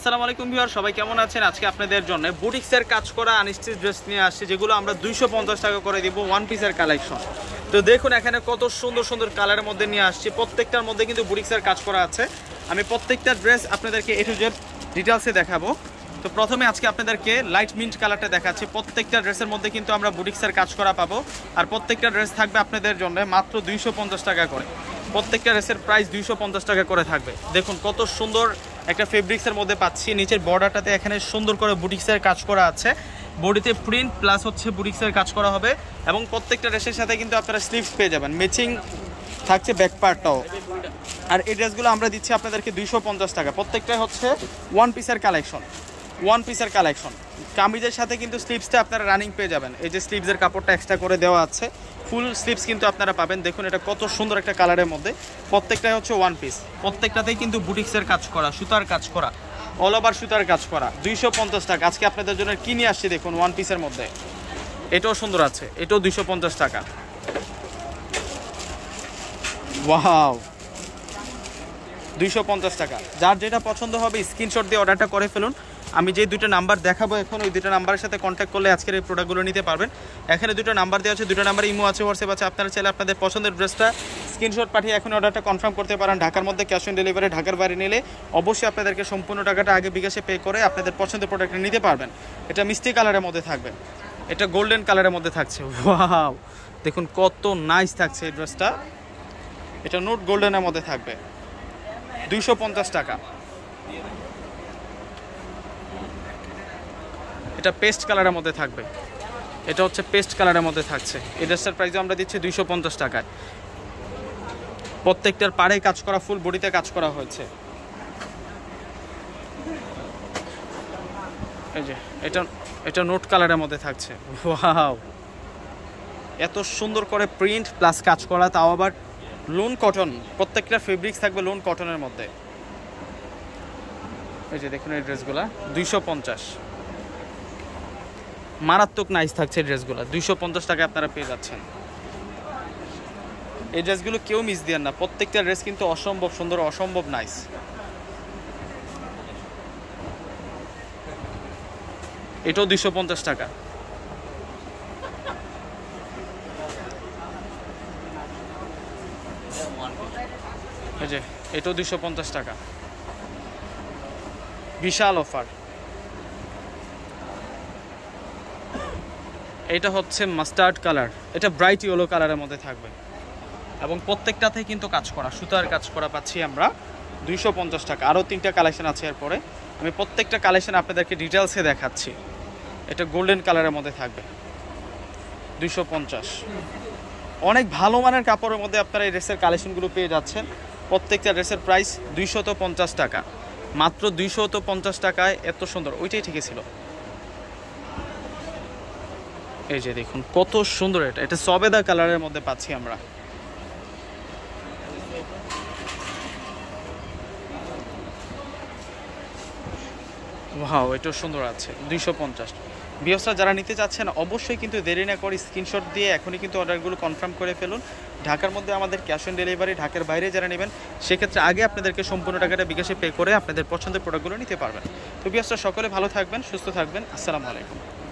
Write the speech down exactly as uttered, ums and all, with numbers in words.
আসসালামু আলাইকুম ভিউয়ার, সবাই কেমন আছেন? আজকে আপনাদের জন্য বুটিক্সের কাজ করা আনস্টিচ ড্রেস নিয়ে আসছি, যেগুলো আমরা দুইশো পঞ্চাশ টাকা করে দিব ওয়ান পিসের কালেকশন। তো দেখুন এখানে কত সুন্দর সুন্দর কালারের মধ্যে নিয়ে আসছি, প্রত্যেকটার মধ্যে কিন্তু বুটিক্সের কাজ করা আছে। আমি প্রত্যেকটা ড্রেস আপনাদেরকে এ টু জেড ডিটেলসে দেখাবো। তো প্রথমে আজকে আপনাদেরকে লাইট মিন্ট কালারটা দেখাচ্ছি। প্রত্যেকটা ড্রেসের মধ্যে কিন্তু আমরা বুটিক্সের কাজ করা পাবো, আর প্রত্যেকটা ড্রেস থাকবে আপনাদের জন্য মাত্র দুইশো পঞ্চাশ টাকা করে। প্রত্যেকটা ড্রেসের প্রাইস দুইশো পঞ্চাশ টাকা করে থাকবে। দেখুন কত সুন্দর একটা ফেব্রিক্সের মধ্যে পাচ্ছি। নিচের বর্ডারটাতে এখানে সুন্দর করে বুটিক্সের কাজ করা আছে, বডিতে প্রিন্ট প্লাস হচ্ছে বুটিক্সের কাজ করা হবে, এবং প্রত্যেকটা ড্রেসের সাথে কিন্তু আপনারা স্লিভস পেয়ে যাবেন, ম্যাচিং থাকছে ব্যাক পার্টটাও। আর এই ড্রেসগুলো আমরা দিচ্ছি আপনাদেরকে দুইশো পঞ্চাশ টাকা। প্রত্যেকটা হচ্ছে ওয়ান পিসের কালেকশন, ওয়ান পিসের কালেকশন। কামিজের সাথে কিন্তু স্লিভসটা আপনারা রানিং পেয়ে যাবেন। এই যে স্লিভসের কাপড়টা এক্সট্রা করে দেওয়া আছে, ফুল স্লিভস কিন্তু আপনারা পাবেন। দেখুন এটা কত সুন্দর একটা কালারের মধ্যে, প্রত্যেকটাই হচ্ছে ওয়ান পিস। প্রত্যেকটাতেই কিন্তু বুটিক্সের কাজ করা, সুতার কাজ করা, অল ওভার সুতার কাজ করা। দুইশো পঞ্চাশ টাকা আজকে আপনাদের জন্য কি নিয়ে আসছি দেখুন ওয়ান পিসের মধ্যে। এটাও সুন্দর আছে, এটাও দুইশো পঞ্চাশ টাকা। ওয়াও, দুইশো পঞ্চাশ টাকা। যার যেটা পছন্দ হবে স্ক্রিনশট দিয়ে অর্ডারটা করে ফেলুন। আমি যে দুটো নাম্বার দেখাবো এখন, ওই দুটো নাম্বারের সাথে কন্ট্যাক্ট করলে আজকের এই প্রোডাক্টগুলো নিতে পারবেন। এখানে দুটো নাম্বার দেওয়া আছে, দুটো নাম্বার ইমো আছে, হোয়াটসঅ্যাপ আছে। আপনারা চাইলে আপনাদের পছন্দের ড্রেসটা স্ক্রিনশট পাঠিয়ে এখন অর্ডারটা কনফার্ম করতে পারেন। ঢাকার মধ্যে ক্যাশ অন ডেলিভারি, ঢাকার বাইরে নিলে অবশ্যই আপনাদেরকে সম্পূর্ণ টাকাটা আগে বিকাশে পে করে আপনাদের পছন্দের প্রোডাক্টটা নিতে পারবেন। এটা মিষ্টি কালারের মধ্যে থাকবে, এটা গোল্ডেন কালারের মধ্যে থাকছে। ওয়াও, দেখুন কত নাইস থাকছে এই ড্রেসটা। এটা নোট গোল্ডেনের মধ্যে থাকবে, দুইশো পঞ্চাশ টাকা। এটা পেস্ট কালারের মধ্যে থাকবে, এটা হচ্ছে পেস্ট কালারের মধ্যে থাকছে। এই ড্রেসটার প্রাইসও আমরা দিচ্ছি দুইশো পঞ্চাশ টাকায়। প্রত্যেকটার পাড়ে কাজ করা, ফুল বডিতে কাজ করা হয়েছে। এই যে এটা এটা নোট কালারের মধ্যে থাকছে। ওয়াও, এত সুন্দর করে প্রিন্ট প্লাস কাজ করা, তাও আবার লোন কটন। প্রত্যেকটা ফেব্রিক্স থাকবে লোন কটনের মধ্যে। এই যে দেখুন এই ড্রেসগুলা দুইশো পঞ্চাশ, মারাত্মক নাইস থাকছে এই ড্রেসগুলো। দুইশো পঞ্চাশ টাকায় আপনারা পেয়ে যাচ্ছেন। এই ড্রেসগুলো কেউ মিস দেন না, প্রত্যেকটা ড্রেস কিন্তু অসম্ভব সুন্দর, অসম্ভব নাইস। এটাও দুইশো পঞ্চাশ টাকা। এই যে এটাও দুইশো পঞ্চাশ টাকা, বিশাল অফার। এটা হচ্ছে মাস্টার্ড কালার, এটা ব্রাইট ইয়েলো কালারের মধ্যে থাকবে, এবং প্রত্যেকটাতে কিন্তু কাজ করা, সুতার কাজ করা পাচ্ছি আমরা দুইশো পঞ্চাশ টাকা। আরও তিনটা কালেকশন আছে, এরপরে আমি প্রত্যেকটা কালেকশন আপনাদেরকে ডিটেলসে দেখাচ্ছি। এটা গোল্ডেন কালারের মধ্যে থাকবে, দুইশো পঞ্চাশ। অনেক ভালো মানের কাপড়ের মধ্যে আপনারা এই ড্রেসের কালেকশনগুলো পেয়ে যাচ্ছেন। প্রত্যেকটা ড্রেসের প্রাইস দুইশত পঞ্চাশ টাকা, মাত্র দুইশত পঞ্চাশ টাকায় এত সুন্দর। ওইটাই ঠিকই ছিল। এই যে দেখুন কত সুন্দর, এটা এটা সবেদা কালারের মধ্যে পাচ্ছি আমরা। ওয়াও, এটাও সুন্দর আছে, দুইশো পঞ্চাশ। ভিউয়ার্সরা যারা নিতে চাচ্ছেন অবশ্যই কিন্তু দেরি না করে স্ক্রিনশট দিয়ে এখনই কিন্তু অর্ডারগুলো কনফার্ম করে ফেলুন। ঢাকার মধ্যে আমাদের ক্যাশ অন ডেলিভারি, ঢাকার বাইরে যারা নেবেন সেক্ষেত্রে আগে আপনাদেরকে সম্পূর্ণ টাকাটা বিকাশে পে করে আপনাদের পছন্দের প্রোডাক্টগুলো নিতে পারবেন। তো ভিউয়ার্সরা সকলে ভালো থাকবেন, সুস্থ থাকবেন। আসসালামু আলাইকুম।